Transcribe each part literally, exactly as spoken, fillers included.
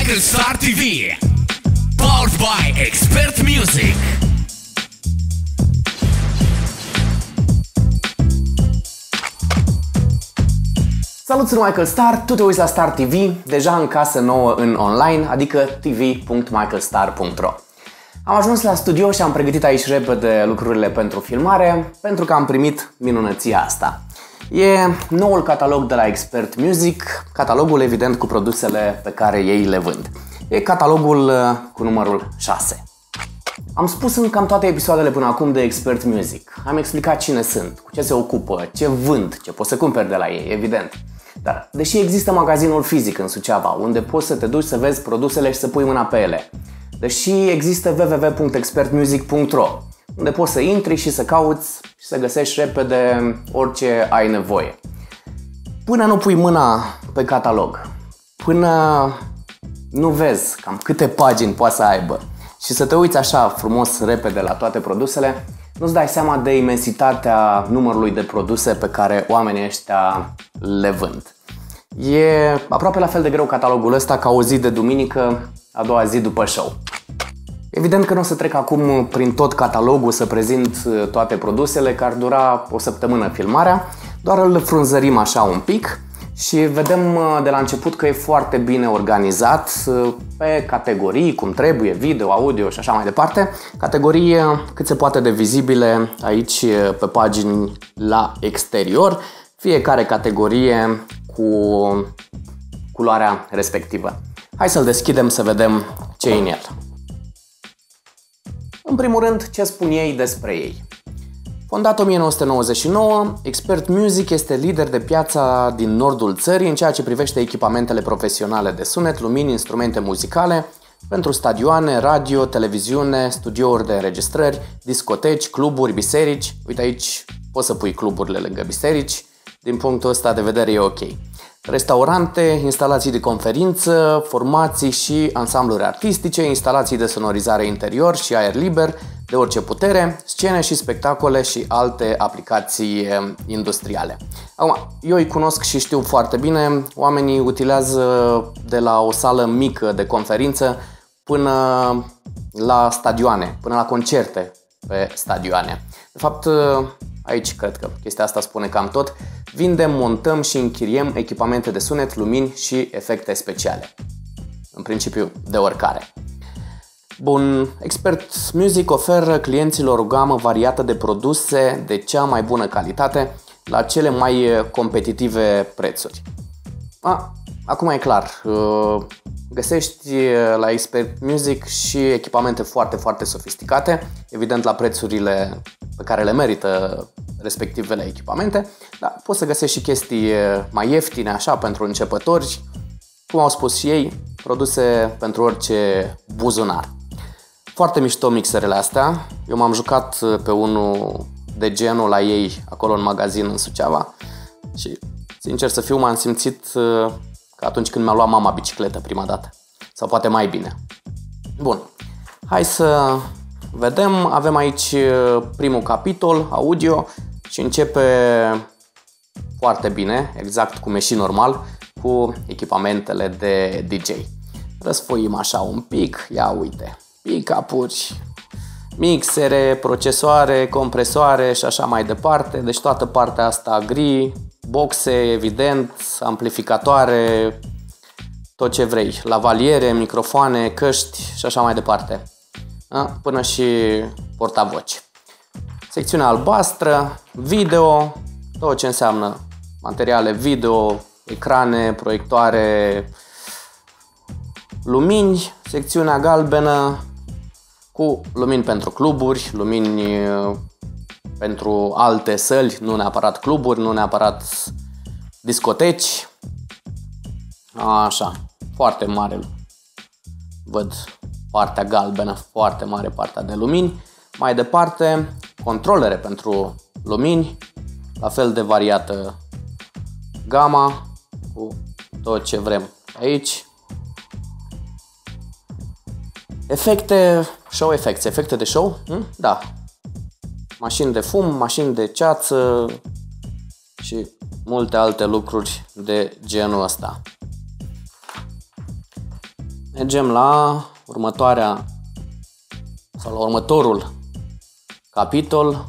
Michael Star T V, powered by Expert Music. Salut, sunt Michael Star, tu te uiți la Star T V, deja în casă nouă în online, adică t v punct michael star punct ro. Am ajuns la studio și am pregătit aici repede lucrurile pentru filmare, pentru că am primit minunăția asta. E noul catalog de la Expert Music, catalogul evident cu produsele pe care ei le vând. E catalogul cu numărul șase. Am spus în cam toate episoadele până acum de Expert Music. Am explicat cine sunt, cu ce se ocupă, ce vând, ce poți să cumperi de la ei, evident. Dar, deși există magazinul fizic în Suceava, unde poți să te duci să vezi produsele și să pui mâna pe ele, deși există w w w punct expert music punct ro, unde poți să intri și să cauți și să găsești repede orice ai nevoie. Până nu pui mâna pe catalog, până nu vezi cam câte pagini poate să aibă și să te uiți așa frumos repede la toate produsele, nu-ți dai seama de imensitatea numărului de produse pe care oamenii ăștia le vând. E aproape la fel de greu catalogul ăsta ca o zi de duminică, a doua zi după show. Evident că nu o să trec acum prin tot catalogul să prezint toate produsele, că ar dura o săptămână filmarea, doar îl frunzărim așa un pic și vedem de la început că e foarte bine organizat pe categorii, cum trebuie, video, audio și așa mai departe. Categorii cât se poate de vizibile aici pe pagini la exterior, fiecare categorie cu culoarea respectivă. Hai să-l deschidem să vedem ce e în el. În primul rând, ce spun ei despre ei. Fondat o mie nouă sute nouăzeci și nouă, Expert Music este lider de piața din nordul țării în ceea ce privește echipamentele profesionale de sunet, lumini, instrumente muzicale pentru stadioane, radio, televiziune, studiouri de înregistrări, discoteci, cluburi, biserici. Uite, aici poți să pui cluburile lângă biserici, din punctul ăsta de vedere e ok. Restaurante, instalații de conferință, formații și ansambluri artistice, instalații de sonorizare interior și aer liber de orice putere, scene și spectacole și alte aplicații industriale. Acum, eu îi cunosc și știu foarte bine, oamenii utilizează de la o sală mică de conferință până la stadioane, până la concerte pe stadioane. De fapt, aici cred că chestia asta spune cam tot. Vindem, montăm și închiriem echipamente de sunet, lumini și efecte speciale. În principiu, de oricare. Bun, Expert Music oferă clienților o gamă variată de produse de cea mai bună calitate la cele mai competitive prețuri. A, acum e clar, găsești la Expert Music și echipamente foarte, foarte sofisticate, evident la prețurile pe care le merită respectivele echipamente, dar poți să găsești și chestii mai ieftine, așa, pentru începători, cum au spus și ei, produse pentru orice buzunar. Foarte mișto mixerele astea, eu m-am jucat pe unul de genul la ei, acolo în magazin în Suceava și, sincer să fiu, m-am simțit ca atunci când mi-a luat mama bicicletă prima dată, sau poate mai bine. Bun, hai să vedem, avem aici primul capitol, audio, și începe foarte bine, exact cum e și normal, cu echipamentele de D J. Răsfoim așa un pic, ia uite, pick-up-uri, mixere, procesoare, compresoare și așa mai departe, deci toată partea asta gri, boxe, evident, amplificatoare, tot ce vrei, lavaliere, microfoane, căști și așa mai departe. Da? Până și portavoci. Secțiunea albastră, video, tot ce înseamnă materiale video, ecrane, proiectoare, lumini. Secțiunea galbenă cu lumini pentru cluburi, lumini pentru alte săli, nu neapărat cluburi, nu neapărat discoteci. Așa, foarte mare. Văd partea galbenă, foarte mare partea de lumini. Mai departe, controlere pentru lumini, la fel de variată gama, cu tot ce vrem aici. Efecte, show effects, efecte de show, hm? Da. Mașini de fum, mașini de ceață și multe alte lucruri de genul ăsta. Mergem la următoarea sau la următorul capitol.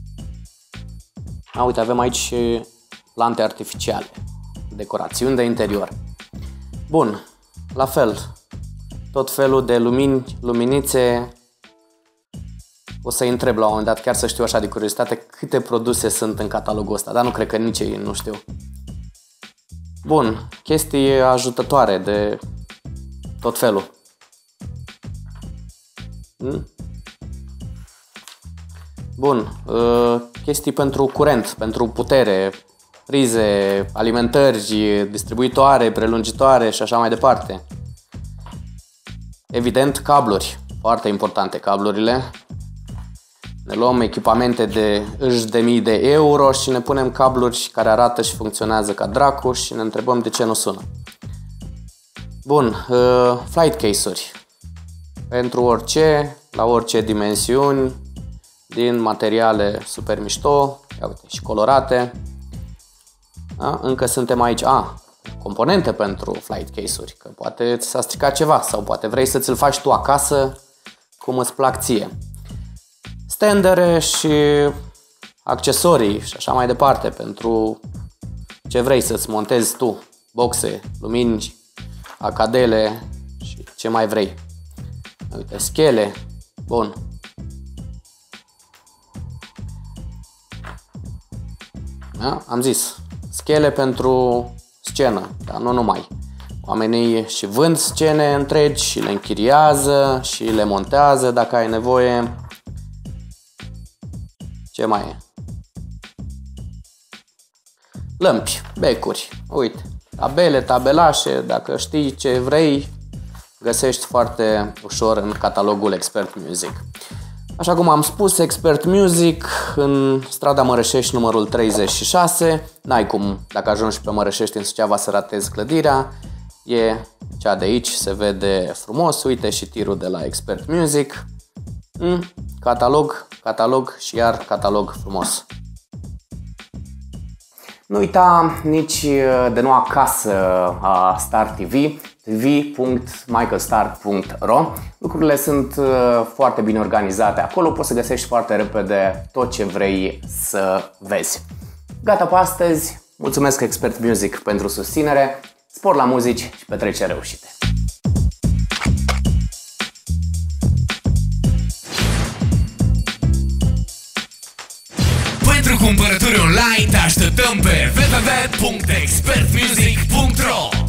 A, uite, avem aici și plante artificiale, decorațiuni de interior. Bun, la fel, tot felul de lumini, luminițe. O să-i întreb la un moment dat, chiar să știu așa de curiozitate, câte produse sunt în catalogul ăsta, dar nu cred că nici ei nu știu. Bun, chestii ajutătoare de tot felul. Hmm? Bun, chestii pentru curent, pentru putere, prize, alimentări, distribuitoare, prelungitoare și așa mai departe. Evident, cabluri, foarte importante cablurile. Ne luăm echipamente de zeci de mii de euro și ne punem cabluri care arată și funcționează ca dracu și ne întrebăm de ce nu sună. Bun, uh, flight case-uri. Pentru orice, la orice dimensiuni, din materiale super mișto, ia uite, și colorate. Da? Încă suntem aici. A, componente pentru flight case-uri, că poate ți s-a stricat ceva sau poate vrei să ți-l faci tu acasă cum îți plac ție. Standere și accesorii și așa mai departe pentru ce vrei să-ți montezi tu, boxe, lumini, acadele și ce mai vrei. Uite, schele, bun. Da? Am zis, schele pentru scenă, dar nu numai. Oamenii și vând scene întregi și le închiriază și le montează dacă ai nevoie. Ce mai e? Lămpi, becuri, uite, tabele, tabelașe, dacă știi ce vrei, găsești foarte ușor în catalogul Expert Music. Așa cum am spus, Expert Music în strada Mărășești numărul treizeci și șase, n-ai cum, dacă ajungi pe Mărășești în Suceava, să ratezi clădirea, e cea de aici, se vede frumos, uite și tirul de la Expert Music. Mm, catalog, catalog și iar catalog frumos. Nu uita nici de noua casă a Star T V, t v punct michael star punct r o. Lucrurile sunt foarte bine organizate acolo, poți să găsești foarte repede tot ce vrei să vezi. Gata pe astăzi, mulțumesc Expert Music pentru susținere, spor la muzici și petreceri reușite! Pentru cumpărături online te așteptăm pe w w w punct expert music punct r o.